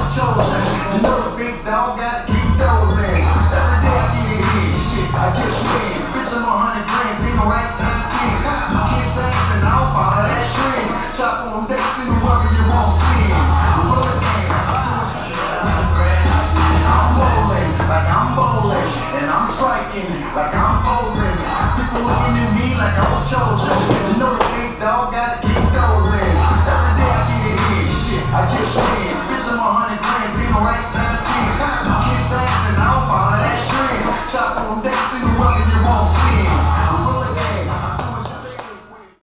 was chosen. You know the big dog gotta keep those in. Every day I get it in, shit, I just win. Bitch, I'm 100 grand, take the right time, 10. You can't say and I don't follow that trend. Chop on decks and whoever you won't see. Roll again, I'm rolling like I'm bowling, and I'm striking like I'm posing. People looking at me like I was chosen. You know